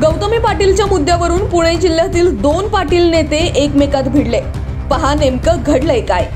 गौतमी पाटीलच्या मुद्द्यावरून पुणे जिल्ह्यातील 2 पाटील नेते एकमेकात भिडले। पहा नेमकं घडलंय काय।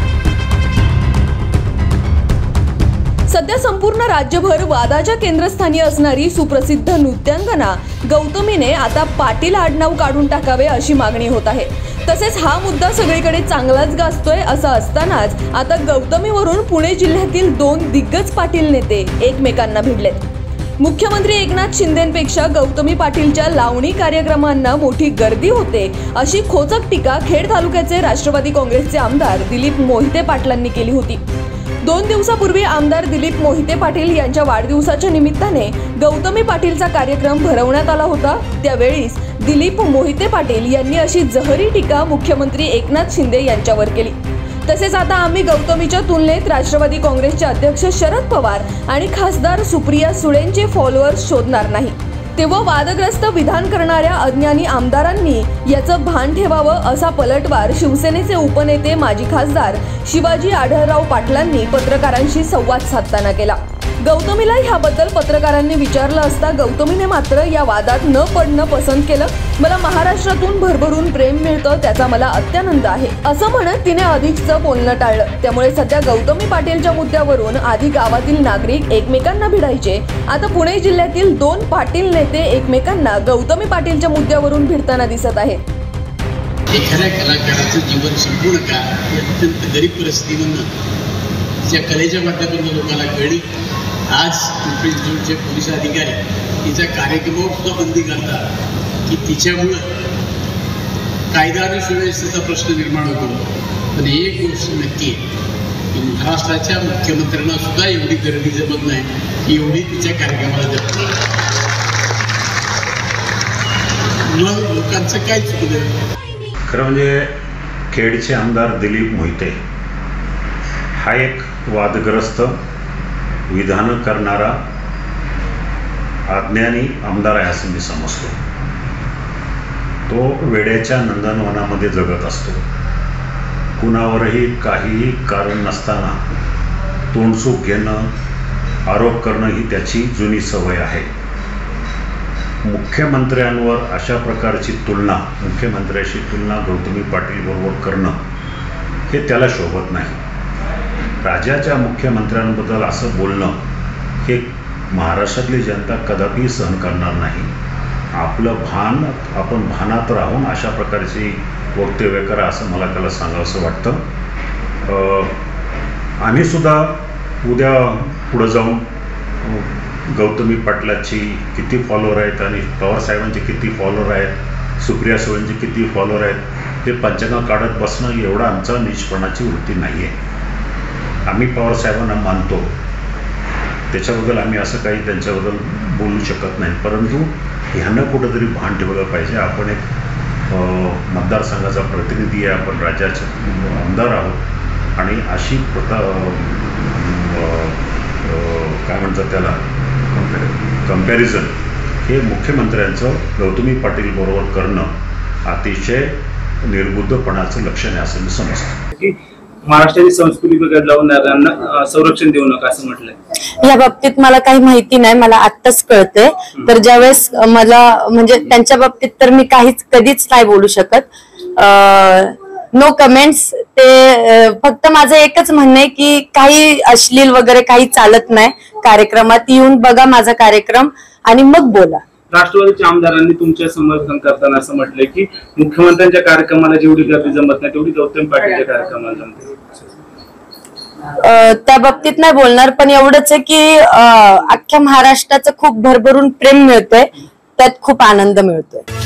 सध्या संपूर्ण राज्यभर वादाच्या केंद्रस्थानी असणारी सुप्रसिद्ध नृत्यांगना गौतमीने आता पाटील आडनाव काढून टाकावे अशी मागणी होत आहे। तसेच हा मुद्दा सगळीकडे चांगलाच गाजतोय। असं असतानाच आता गौतमीवरून पुणे जिल्ह्यातील 2 दिग्गज पाटील नेते एकमेकांना भिडलेत। मुख्यमंत्री एकनाथ शिंदेंपेक्षा गौतमी पाटीलच्या लावणी कार्यक्रमांना मोठी गर्दी होते अशी खोचक टीका खेड तालुक्याचे राष्ट्रवादी काँग्रेसचे आमदार दिलीप मोहिते पाटलांनी केली होती। 2 दिवसापूर्वी आमदार दिलीप मोहिते पाटील यांच्या वाढदिवसाच्या निमित्ताने गौतमी पाटीलचा कार्यक्रम भरवण्यात आला होता। त्यावेळीच दिलीप मोहिते पाटील यांनी अशी जहरी टीका मुख्यमंत्री एकनाथ शिंदे यांच्यावर केली। तसेच आता आम्ही गौतमीच्या तुलनेत राष्ट्रवादी काँग्रेसचे अध्यक्ष शरद पवार आणि खासदार सुप्रिया सुळेंचे फॉलोअर्स शोधणार नाही। तेव्हा वादग्रस्त विधान करणाऱ्या अज्ञानी आमदारांनी याचं भान ठेवावं असा पलटवार शिवसेनेचे उपनेते माजी खासदार शिवाजी आढळराव पाटलांनी पत्रकारांशी संवाद साधताना केला। गौतमीला ह्याबद्दल पत्रकारांनी विचारलं असता गौतमीने मात्र या वादात न पडणं पसंत केलं। मला महाराष्ट्रातून भरभरून प्रेम मिळतं त्याचा मला अत्यानंद आहे असं म्हणत तिने अधिकचं बोलणं टाळलं। त्यामुळे सध्या गौतमी पाटीलच्या मुद्द्यावरून आधी गावातील नागरिक एकमेकांना भिडायचे, आता पुणे जिल्ह्यातील 2 पाटील नेते एकमेकांना गौतमी पाटीलच्या मुद्द्यावरून भिडताना दिसत आहेत। एखाद्या कलाकाराचं जीवन संपूर्ण काळ अत्यंत गरीब परिस्थितीमधून ज्या कलेच्या माध्यमातून लोकांना कळली, आज पिंपरी चिंचवडचे पोलीस अधिकारी तिचा कार्यक्रमावर सुद्धा बंदी करतात की तिच्यामुळं कायदा आणि सुव्यवस्थेचा प्रश्न निर्माण होतो। पण एक गोष्ट नक्की आहे की महाराष्ट्राच्या मुख्यमंत्र्यांना सुद्धा एवढी गर्दी जमत नाही की एवढी तिच्या कार्यक्रमाला जमत नाही। मग लोकांचं काय चुकलं? खरं म्हणजे खेडचे आमदार दिलीप मोहिते हा एक वादग्रस्त विधान करणारा अज्ञानी आमदार आहे असं मी समजतो। तो वेड्याच्या नंदनवनामध्ये जगत असतो। कुणावरही काहीही कारण नसताना तोंडसूक घेणं, आरोप करणं ही त्याची जुनी सवय आहे। मुख्यमंत्र्यांवर अशा प्रकारची तुलना, मुख्यमंत्र्याशी तुलना गौतमी पाटील बरोबर करणं हे त्याला शोभत नाही। राज्याच्या मुख्यमंत्र्यांबद्दल असं बोलणं हे महाराष्ट्रातली जनता कदापि सहन करणार नाही। आपलं भान, आपण भानात राहून अशा प्रकारची वक्तव्य करा असं मला त्याला सांगावंसं वाटतं। आम्ही सुद्धा उद्या पुढं जाऊन गौतमी पाटलाची किती फॉलोअर आहेत आणि पवार साहेबांचे किती फॉलोअर आहेत, सुप्रिया सुळेंचे किती फॉलोअर आहेत हे पंचांग काढत बसणं एवढा आमचा नीचपणाची वृत्ती नाही आहे। आम्ही पवार साहेबांना मानतो, त्याच्याबद्दल आम्ही असं काही त्यांच्याबद्दल बोलू शकत नाही, परंतु ह्यांना कुठंतरी भान ठेवलं पाहिजे। आपण एक मतदारसंघाचा प्रतिनिधी आहे, आपण राज्याचे आमदार आहोत आणि अशी काय म्हणतात त्याला कंपॅरिझन हे मुख्यमंत्र्यांचं गौतमी पाटील बरोबर करणं अतिशय निर्बुद्धपणाचं लक्षण आहे असं मी समजतो। महाराष्ट्राची संस्कृती बदलावणाऱ्यांना संरक्षण देऊ नका असं म्हटलंय। या बाबतीत मला काही माहिती नाही, मला आत्ताच कळतंय। तर ज्यावेळेस मला म्हणजे त्यांच्या बाबतीत तर मी कधीच नाही बोलू शकत। No comments. ते फक्त माझं एकच म्हणणं आहे की काही अश्लील वगैरे काही चालत नाही कार्यक्रमात। येऊन बघा माझा कार्यक्रम आणि मग बोला। राष्ट्रवादीच्या आमदारांनी तुमच्या समर्थन करताना असं म्हटलंय की मुख्यमंत्र्यांच्या कार्यक्रमाला जेवढी गर्दी जमत नाही तेवढी गौतमी पाटीलच्या कार्यक्रमाला जमते। त्या बाबतीत नाही बोलणार, पण एवढंच आहे की अख्ख्या महाराष्ट्राचं खूप भरभरून प्रेम मिळतंय, त्यात खूप आनंद मिळतोय।